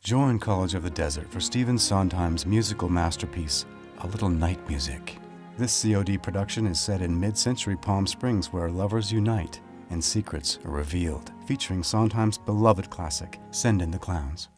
Join College of the Desert for Stephen Sondheim's musical masterpiece, A Little Night Music. This COD production is set in mid-century Palm Springs where lovers unite and secrets are revealed, featuring Sondheim's beloved classic, Send in the Clowns.